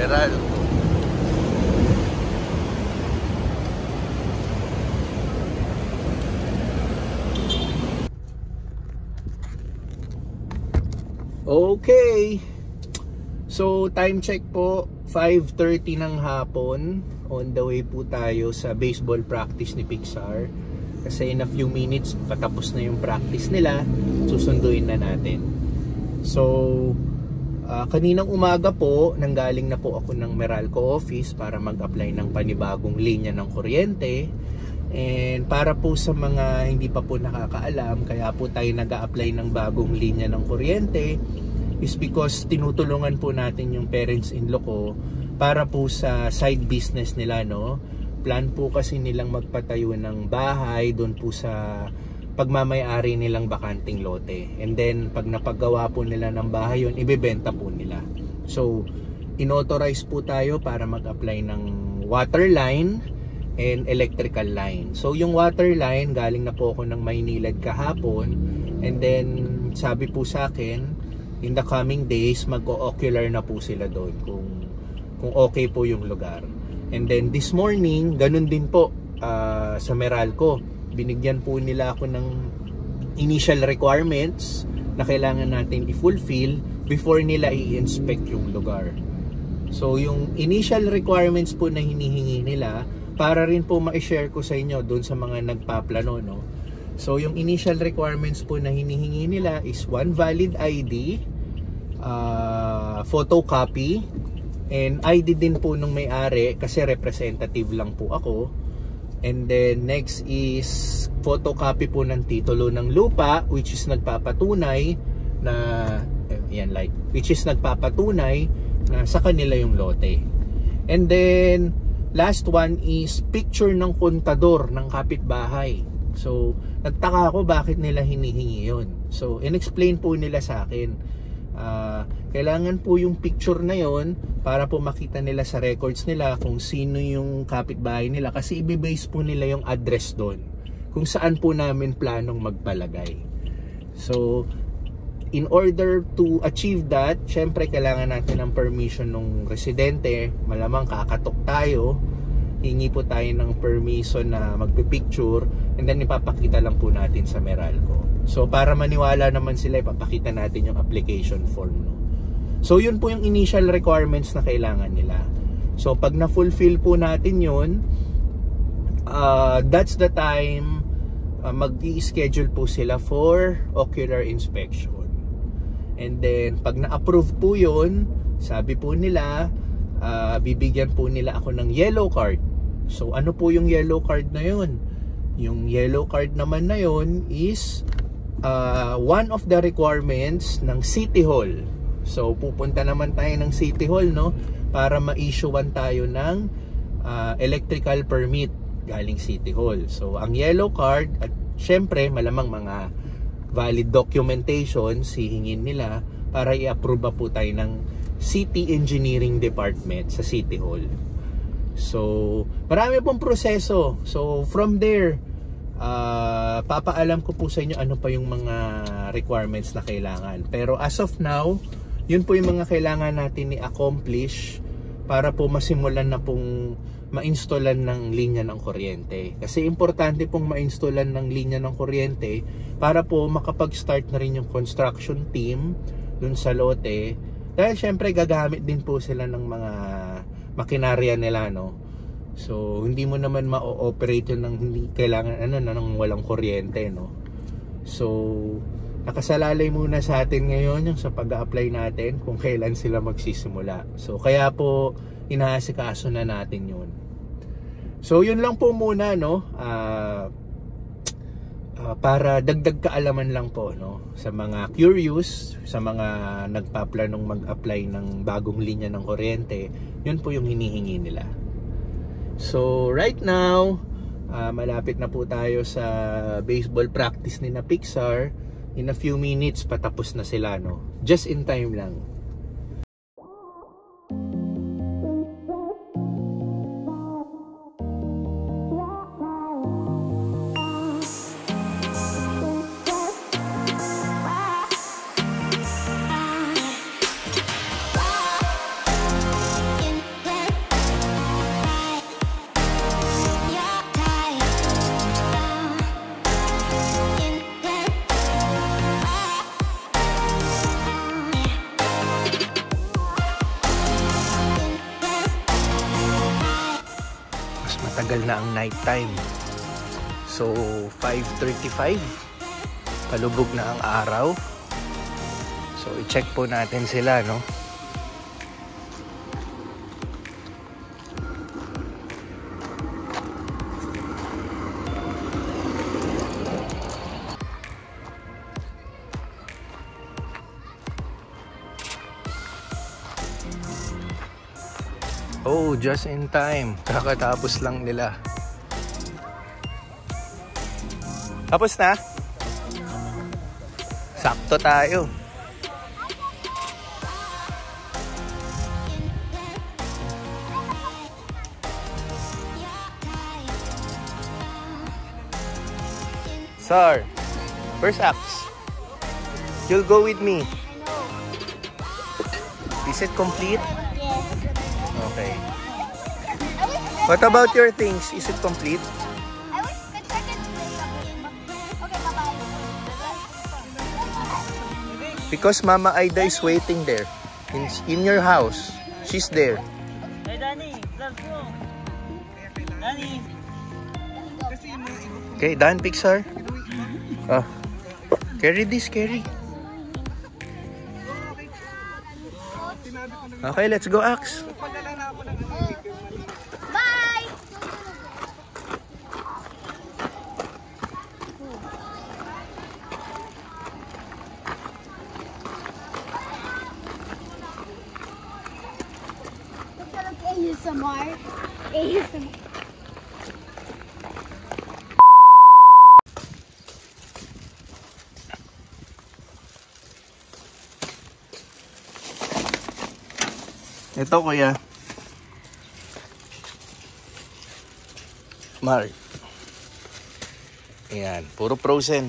Meralco. Okay, so time check po, 5:30 ng hapon. On the way po tayo sa baseball practice ni Pixar. Kasi in a few minutes patapos na yung practice nila, susunduin na natin. So kaninang umaga po, nanggaling na po ako ng Meralco office para mag-apply ng panibagong linya ng kuryente. And para po sa mga hindi pa po nakakaalam, kaya po tayo nag-a-apply ng bagong linya ng kuryente is because tinutulungan po natin yung parents-in-law ko para po sa side business nila, no? Plan po kasi nilang magpatayo ng bahay doon po sa pagmamayari nilang bakanting lote. And then pag napagawa po nila ng bahay yun, ibebenta po nila. So inauthorize po tayo para mag-apply ng water line and electrical line. So yung water line, galing na po ako ng Maynilad kahapon, and then sabi po sa akin in the coming days mag-o-ocular na po sila doon kung okay po yung lugar. And then this morning ganun din po sa Meralco, binigyan po nila ako ng initial requirements na kailangan natin i-fulfill before nila i-inspect yung lugar. So yung initial requirements po na hinihingi nila, para rin po ma-share ko sa inyo doon sa mga nagpaplano, no? So yung initial requirements po na hinihingi nila is one valid ID, photocopy, and ID din po nung may-ari kasi representative lang po ako. And then next is photocopy po ng titulo ng lupa, which is nagpapatunay na sa kanila yung lote. And then last one is picture ng kontador ng kapitbahay. So nagtaka ako bakit nila hinihingi yun. So in-explain po nila sa akin, kailangan po yung picture na yon para po makita nila sa records nila kung sino yung kapitbahay nila, kasi i-base po nila yung address doon kung saan po namin planong magpalagay. So in order to achieve that, syempre kailangan natin ng permission ng residente. Malamang kakatok tayo, hingi po tayo ng permission na magpipicture, and then ipapakita lang po natin sa Meralco. So para maniwala naman sila, ipapakita natin yung application form, no? So yun po yung initial requirements na kailangan nila. So pag na-fulfill po natin yun, that's the time mag-i-schedule po sila for ocular inspection. And then pag na-approve po yun, sabi po nila, bibigyan po nila ako ng yellow card. So ano po yung yellow card na yun? Yung yellow card naman na yun is one of the requirements ng City Hall. So pupunta naman tayo ng City Hall, no, para ma-issuean tayo ng electrical permit galing City Hall. So ang yellow card, at syempre malamang mga valid documentation hihingin nila para i-approve po tayo ng City Engineering Department sa City Hall. So marami pong proseso. So from there, papaalam ko po sa inyo ano pa yung mga requirements na kailangan. Pero as of now, yun po yung mga kailangan natin i-accomplish para po masimulan na pong ma-installan ng linya ng kuryente. Kasi importante pong ma-installan ng linya ng kuryente para po makapag-start na rin yung construction team dun sa lote. Dahil syempre gagamit din po sila ng mga makinarya nila, no? So hindi mo naman ma-operate yun ng hindi kailangan nang walang kuryente, no? So nakasalalay muna sa atin ngayon yung sa pag-a-apply natin kung kailan sila magsisimula. So kaya po inaasikaso na natin yun. So yun lang po muna, no? Para dagdag kaalaman lang po, no, sa mga curious, sa mga nagpaplanong mag-apply ng bagong linya ng kuryente, yun po yung hinihingi nila. So right now, malapit na po tayo sa baseball practice ni na Pixar. In a few minutes patapos na sila, no? Just in time lang. matagal na ang night time. So 5:35, palubog na ang araw. So i-check po natin sila, no? Oh, just in time. Kakatapos lang nila. Tapos na? Sakto tayo. Sir, where's Axe? You'll go with me. Is it complete? Okay. What about your things? Is it complete? I wish the second play of the game. Okay, bye-bye. Because Mama Aida is waiting there. In your house. She's there. Hey, Danny, let's go. Danny. Okay, done, Pixar? Oh. Carry this, carry. Okay, let's go, Axe. Bye! ASMR. ASMR. Ito, kuya. Mark. Ayan, puro frozen.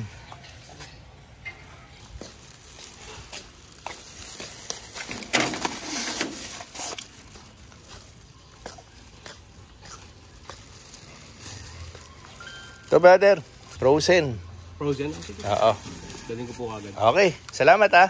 Ito, brother. Frozen. Frozen? Oo. Daling ko po agad. Okay, salamat ha.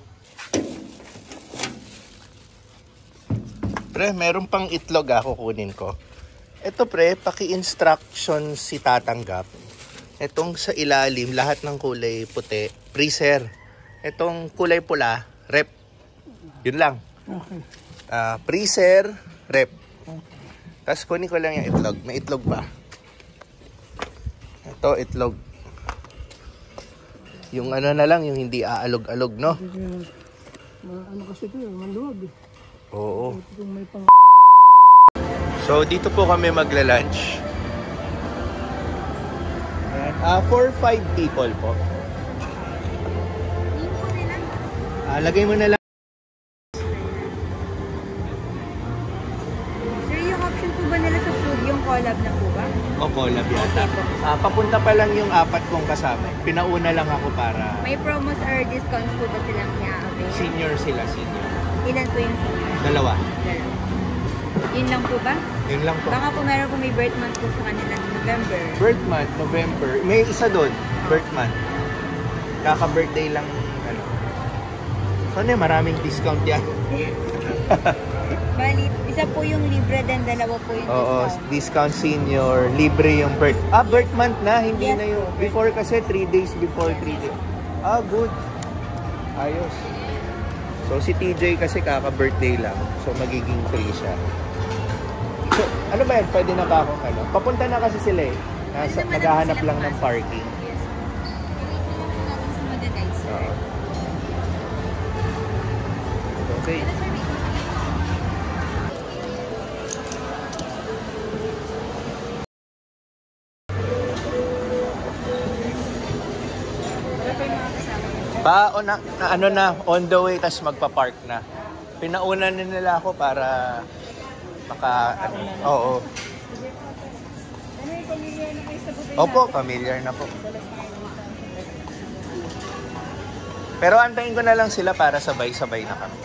Pre, meron pang itlog kukunin ko. Ito pre, paki-instruction si tatanggap. Itong sa ilalim, lahat ng kulay puti, freezer. Itong kulay pula, rep. Yun lang. Okay. Freezer, rep. Tapos kunin ko lang yung itlog. May itlog ba? Ito, itlog. Yung ano na lang, yung hindi aalog-alog, no? Ano kasi ito, maluwag eh. Oo. Ito may pang... So, dito po kami magla-lunch. For 5 people po. Lagay mo na lang. Sir, yung option po ba nila sa food, yung collab na po ba? O, collab yata. Papunta pa lang yung 4 kong kasama. Pinauna lang ako para May promos or discounts po ba silang i-avail? senior sila, senior. Ilan po yung senior? 2. Dalawa. Yun lang po ba? Yun lang po. Baka po meron po may birth month po sa kanila November. Birth month, November. May isa doon, birth month. Kaka-birthday lang, ano. So, maraming discount yan. Bali, isa po yung libre then dalawa po yung Oo, discount. discount senior, libre yung birth. Birth month na, hindi Yes, na yung po. before kasi 3 days before 3 days. Good. Ayos. So si TJ kasi kaka-birthday lang, so magiging free siya. So, ano ba yan? Pwede na ba akong ano? Papunta na kasi sila eh. Naghahanap lang ng parking. Yes. Yung natin sa Magaday, sir. Oo. Okay. Ano na, on the way, tas magpa-park na. Pinauna nila ako para oo. Opo, familiar na po. Pero antayin ko na lang sila para sabay-sabay na kami.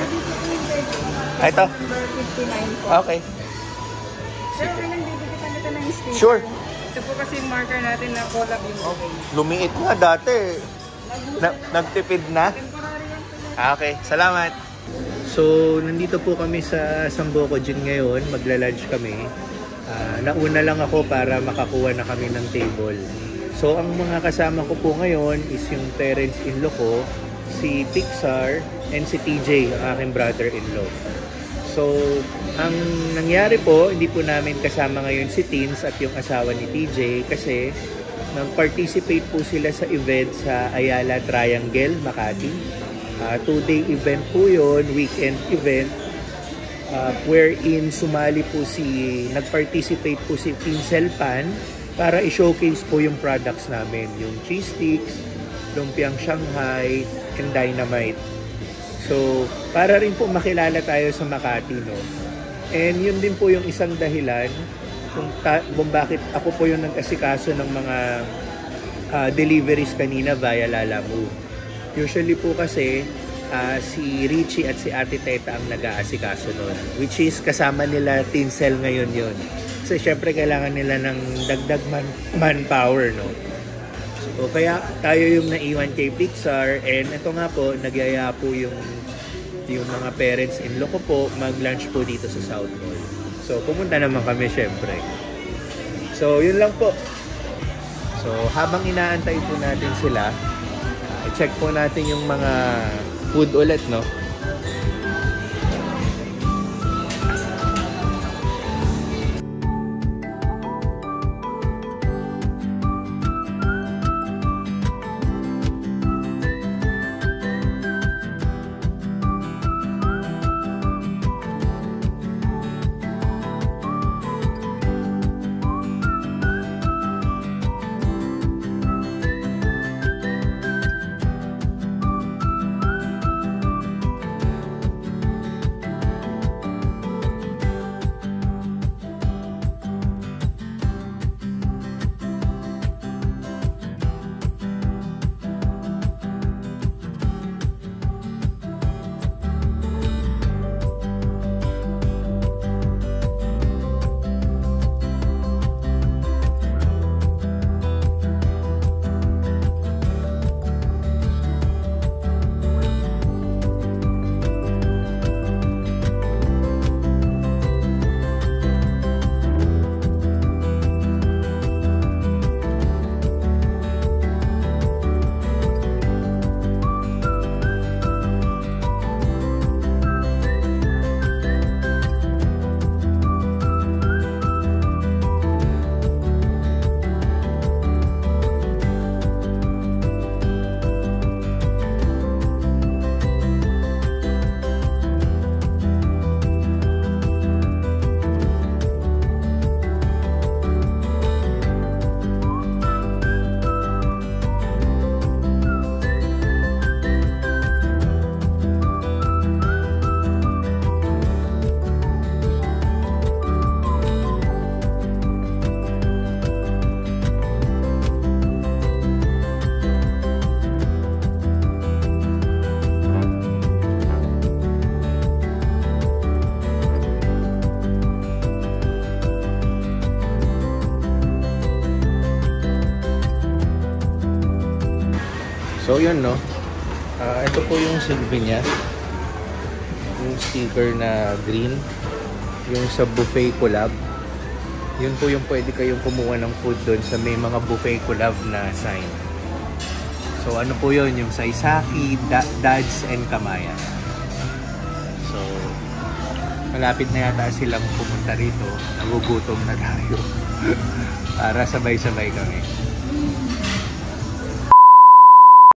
Number 59 Ito? po. Okay. Sir, anong bibigyan na na yung sticker. Sure. Ito po kasi yung marker natin na collab yung okay. Lumiit nga dati. Nagtipid na? Temporary yan po. Okay, salamat. So, nandito po kami sa Sambuco Gym ngayon. Magla-lunch kami. Nauna lang ako para makakuha na kami ng table. So, ang mga kasama ko po ngayon is yung parents-in-law ko, si Pixar, and si TJ, ang aking brother-in-law. So, ang nangyari po, hindi po namin kasama ngayon si Teens at yung asawa ni TJ kasi nag-participate po sila sa event sa Ayala Triangle, Makati. 2-day event po yun, weekend event, wherein sumali po nag-participate po si Pincel Pan para i-showcase po yung products namin, yung cheese sticks, lumpiang Shanghai, and dynamite. So, para rin po makilala tayo sa Makati, no? And yun din po yung isang dahilan kung bakit ako po yung nag-asikaso ng mga deliveries kanina via Lalamove. Usually po kasi si Richie at si Ate Teta ang nag-aasikaso nun, which is kasama nila Tinsel ngayon yun. Kasi syempre kailangan nila ng dagdag manpower, no? So, kaya tayo yung naiwan kay Pixar, and ito nga po, nagyaya po yung mga parents-in-law ko po mag-lunch po dito sa South Mall. So, pumunta naman kami syempre. So, yun lang po. So, habang inaantay po natin sila, i-check po natin yung mga food ulit, no? So yun, no, ito po yung silbi niya, yung sticker na green, yung sa buffet collab. Yun po yung pwede kayong kumuha ng food doon sa may mga buffet collab na sign. So ano po yun, yung Saisaki, Dads, and Kamaya. So malapit na yata silang pumunta rito, nagugutom na tayo para sabay-sabay kami.